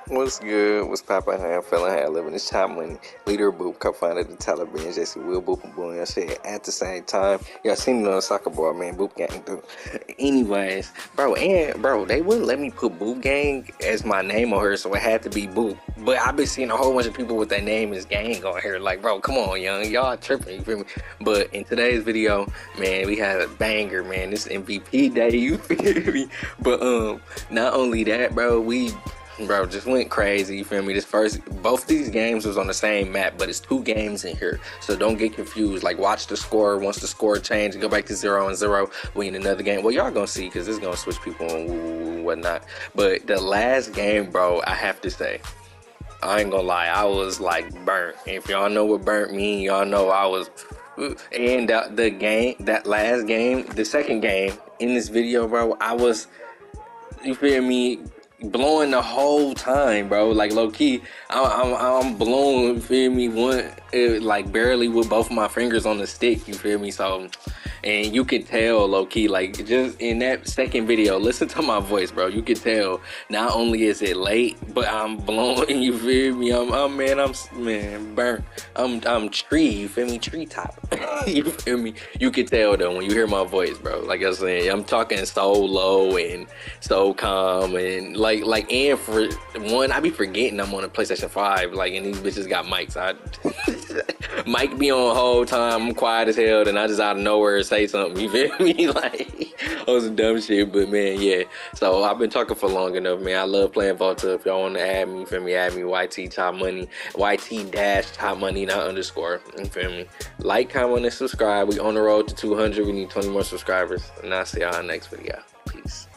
What's good? What's poppin'? How I'm feeling? How I living? It's Top Money, leader of Boop, co-founder of the Taliban, Jesse Will, Boop and Boom. I said at the same time, y'all seen it on the soccer ball, man. Boop Gang, dude. Anyways, bro, they wouldn't let me put Boop Gang as my name on here, so it had to be Boop. But I've been seeing a whole bunch of people with their name as Gang on here. Like, bro, come on, young, y'all tripping, you feel me? But in today's video, man, we had a banger, man. This MVP day, you feel me? But not only that, bro, Bro, just went crazy, you feel me? Both these games was on the same map, but it's 2 games in here, so don't get confused. Like, watch the score. Once the score change, go back to 0-0, we in another game. Well, y'all gonna see, because it's gonna switch people and whatnot. But the last game, bro, I have to say, I ain't gonna lie, I was, like, burnt. And if y'all know what burnt mean, y'all know I was... And that last game, the second game in this video, bro, I was... You feel me? Blowing the whole time, bro. Like, low key, I'm blowing. You feel me? Like barely with both of my fingers on the stick. You feel me? So, and you could tell, low key, like just in that second video. Listen to my voice, bro. You could tell. Not only is it late, but I'm blowing. You feel me? I'm burnt. I'm tree. You feel me? Tree top. You feel me? You could tell though when you hear my voice, bro. Like I was saying, I'm talking so low and so calm and and for one, I be forgetting I'm on a PlayStation 5, like, and these bitches got mics. Mic be on the whole time, I'm quiet as hell, then I just out of nowhere say something, you feel me? Like, on some dumb shit, but man, yeah. So I've been talking for long enough, man. I love playing Volta. If y'all want to add me, you feel me, add me, YT Top Money, YT dash Top Money, not underscore, you feel me? Like, comment, and subscribe. We on the road to 200, we need 20 more subscribers, and I'll see y'all in the next video. Peace.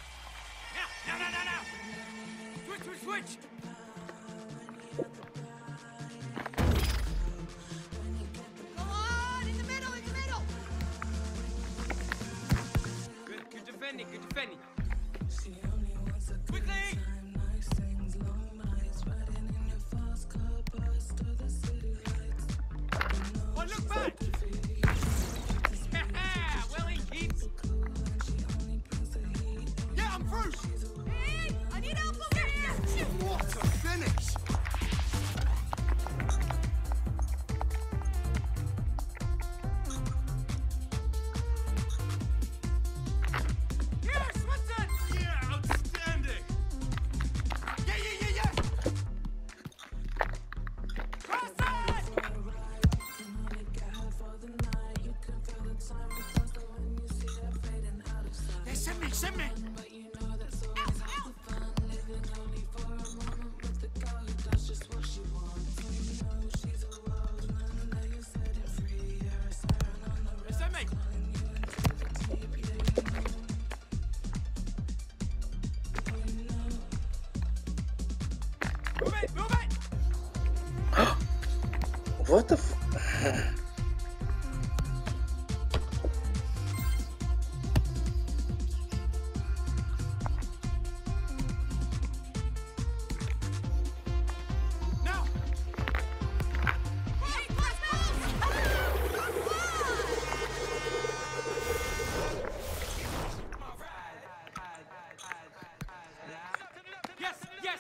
Switch! Come on! In the middle! Good defending, Quickly! Oh, look back! Well, he keeps. Yeah, I'm through! Hey, I need help over here! What a finish! Yes, what's that? Yeah, outstanding! Yeah! Cross it! Hey, send me! Move it! What the f... Now! Yes!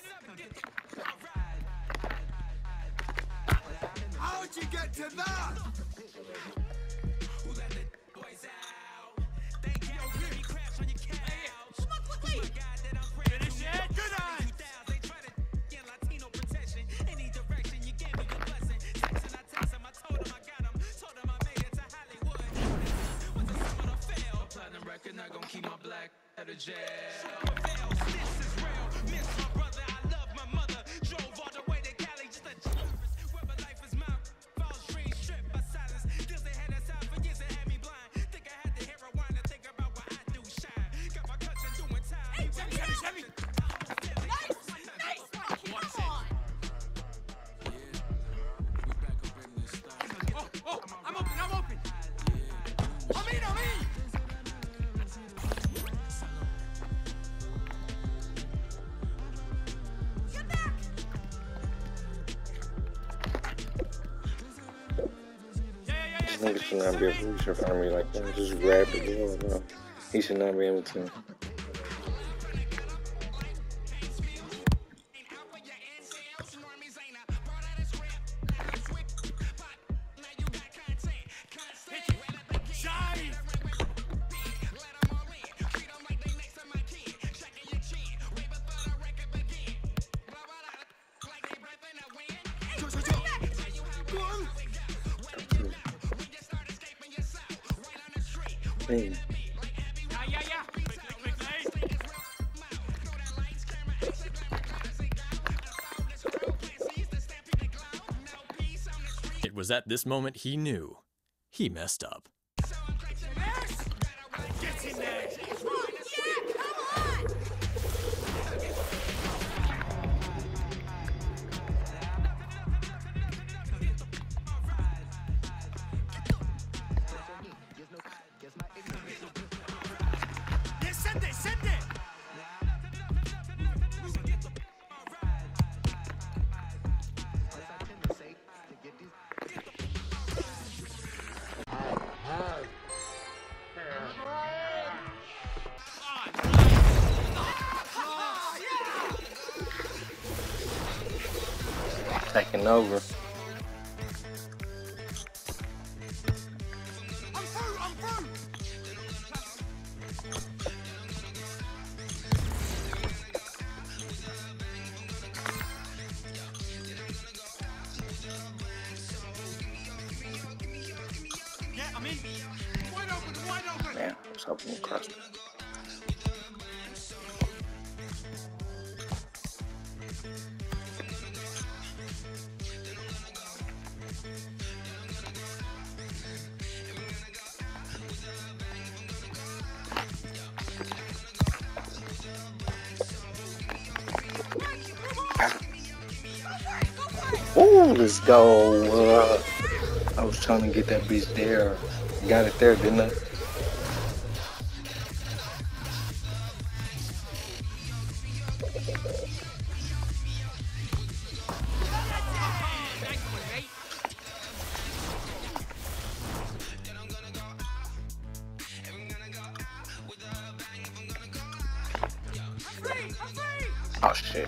How'd you get to that? Who let the boys out? They can't let me crash on your couch. Come on, quickly! Finish it! Good eye! They try to get Latino protection. Any direction you gave me a blessing. Section I text him, I told him I got him. Told him I made it to Hollywood. What's the sum of the fail? Platinum record, not gonna keep my black out of jail. This is real. Miss my brother, I love my mother. Drove all the way to Cali just to wherever life is mine. Falls dream stripped by silence. Deals they had aside for years that had me blind. Think I had to hear a whine to think about what I do shine. Got my country doing time. Hey, Jimmy! Nice one! Come on! Oh, I'm open! I'm in! Get back! This nigga should not be able to reach for me like that. Just grab the ball, bro. He should not be able to. Man. It was at this moment he knew he messed up. Get in there. Send it! Taking over. I'm through! Yeah, I'm in. Wide open! Man, I was hoping you crossed it. Ooh, let's go. I was trying to get that bitch there. Got it there, didn't I? Oh shit.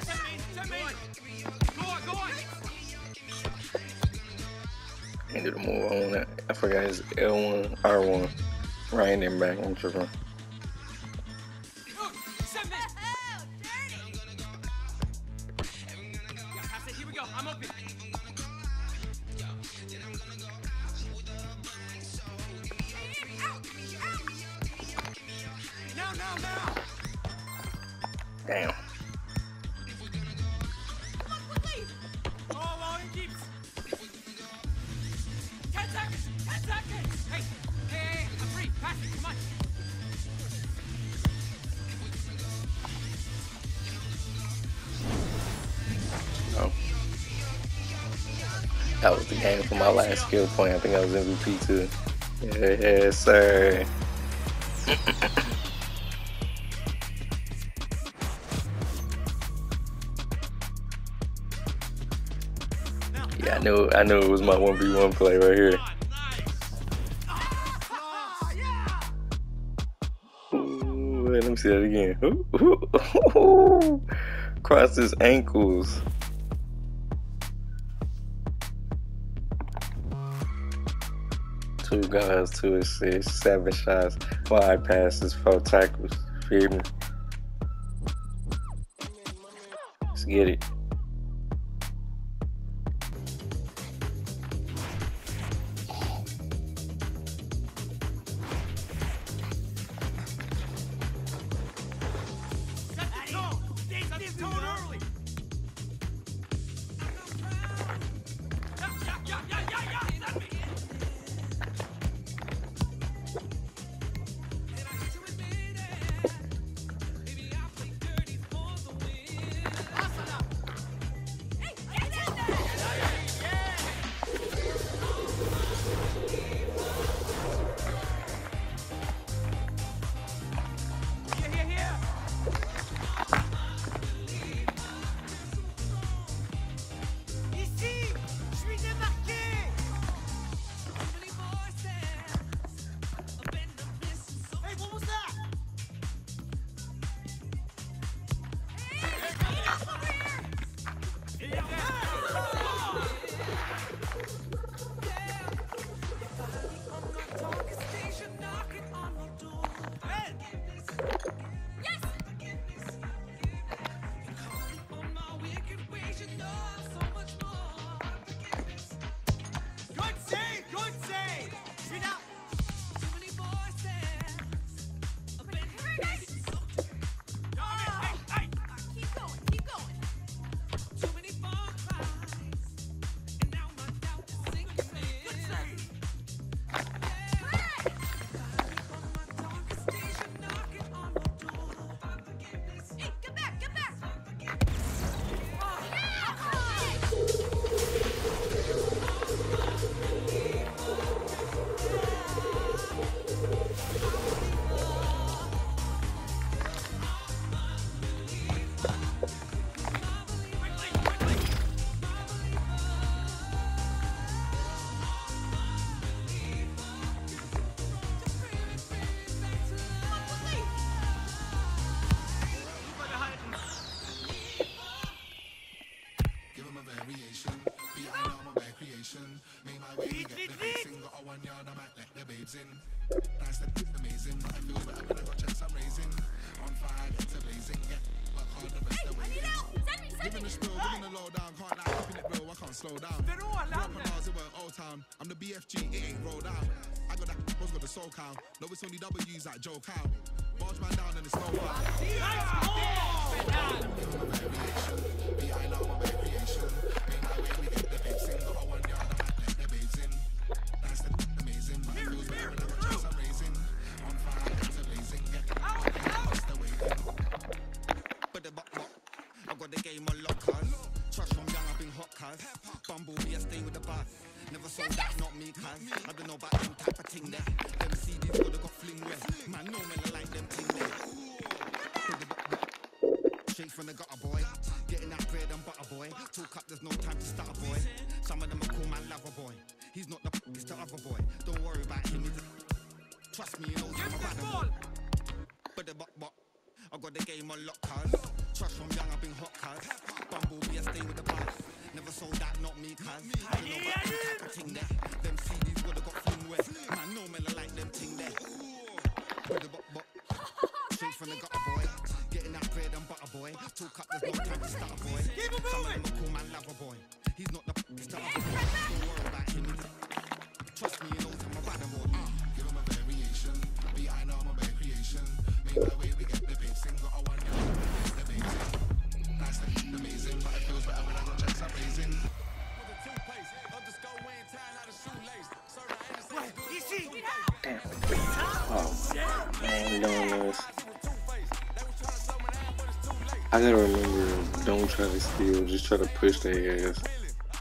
He did a move on that. I forgot his L1, R1. Right in back. I'm tripping. Here we go. I'm open. Now. Damn. Oh, he keeps. 10 seconds. 10 seconds. Hey, I'm free. Pass it. Come on. Oh. That was the game for my last skill point. I think I was MVP too. Yes, sir. Yeah, I knew it was my 1v1 play right here. Ooh, let me see that again. Ooh. Cross his ankles. Two guys, 2 assists, 7 shots, 5 passes, 4 tackles. Feel me? Let's get it. Giving the spill, giving the low down, can't lie, keeping it real, I can't slow down. Grew up on ours, it were Old Town. I'm the BFG, it ain't rolled out. I got that, Rose got the soul cow. No, it's only W's like Joe Cow. Barge man down and it's no foul. B.I. now my bare creation. Main highway, we get the babes in. Got a 1 yard, I might let the babes in. That's the amazing, but it feels better when I got chance I'm raising. On fire, it's blazing, yeah. That's the way in. But the buck, I got the game on lock, cuz. Trust from young, I've been hot, cuz. Bumblebee, I stay with the bus. Never sold that, not me, cuz. I don't know about them type of thing there. Them CDs woulda got fling with. Man, no man, I like them thing there. Straight from the gutter, boy. Getting that bread and butter, boy. Talk up, there's no time to stutter, boy. Some of them are call man lover, boy. He's not the it's the other boy. Don't worry about him, trust me, you know I'm a bad boy. But the buck, I got the game on lock, cuz. Trust from young, I've been hot, cuz. Bumblebee, I stay with the bus. Never sold that, not me, cuz. I don't know about them type of thing there. Them CDs woulda got fling with. Man, no man, I like them thing there. But the buck, straight from the gutter, boy. Getting that bread and butter, boy. Talk up, there's no time to stutter, boy. Some of them are call man lover, boy. He's not the it's the other boy. Don't worry about him, trust me, you know I'm a bad boy. Give him a variation. B.I. now my bare creation. Main highway, we get the babes in. Got a 1 yard, the babes in. Nice and amazing, but it feels better when I got checks I'm raising. Man, donuts. I gotta remember, don't try to steal, just try to push their ass.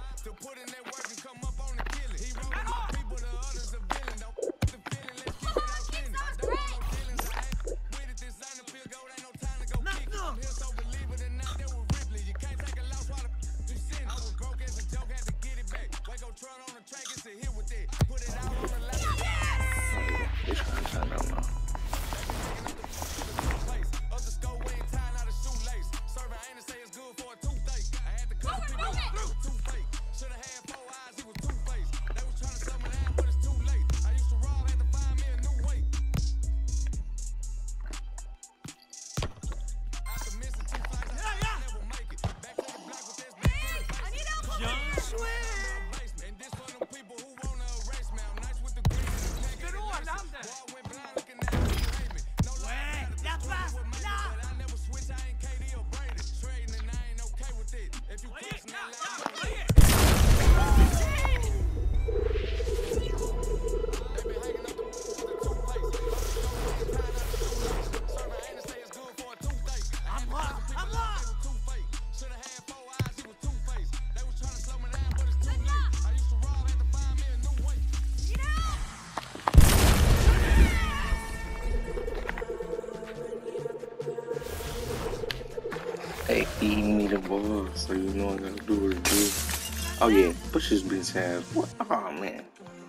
They feeding me the ball, so you know I gotta do what it do. Oh yeah, push this bitch ass. What? Oh man.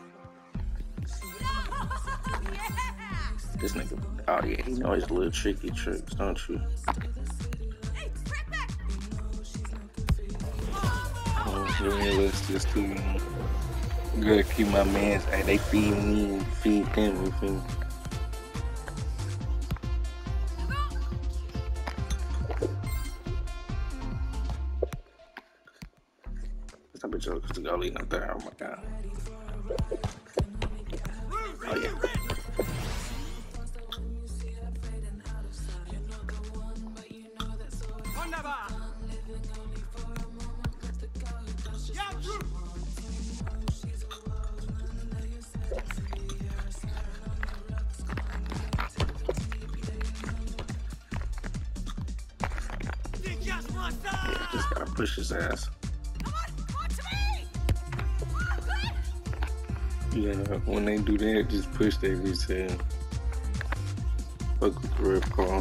This nigga, oh yeah, he know his little tricky tricks, don't you? Let's just do, gotta keep my mans, hey, they feed me, feed them, you feel me? This type of joke is the goalie not there, oh my god. Oh yeah. Just gotta push his ass. Yeah, when they do that, just push their wrist in. Fuck with the rip call.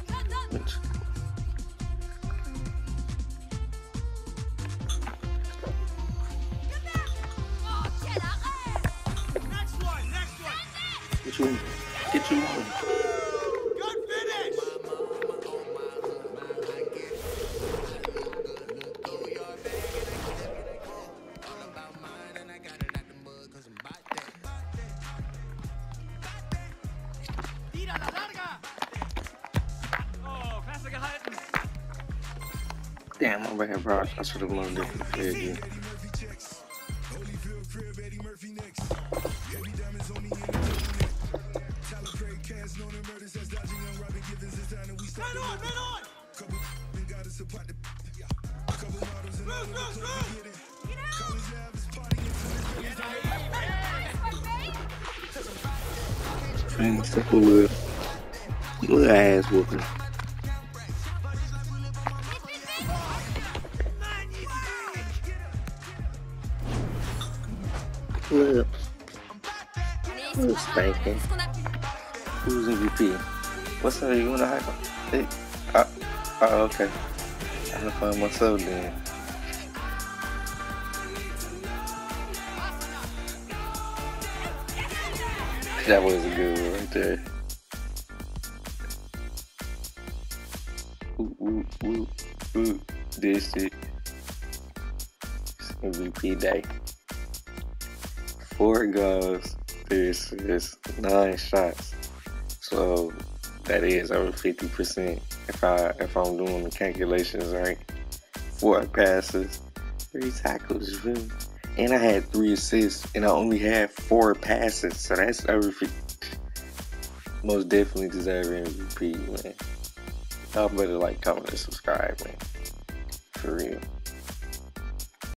Get you one. Damn, my bad, bro. I should have moved it. Yeah, yeah. Man, step a little ass whooping. Look, who's spanking? Who's MVP? What's up? You wanna hype up? Hey, okay. I'm gonna find myself then. That was a good one right there. Ooh, this shit. It's MVP day. 4 goals, 3 assists, 9 shots. So that is over 50% if I'm doing the calculations right. 4 passes, 3 tackles, you feel me? And I had 3 assists, and I only had 4 passes, so that's over 50. Most definitely deserve MVP, man. Y'all better like, comment, and subscribe, man.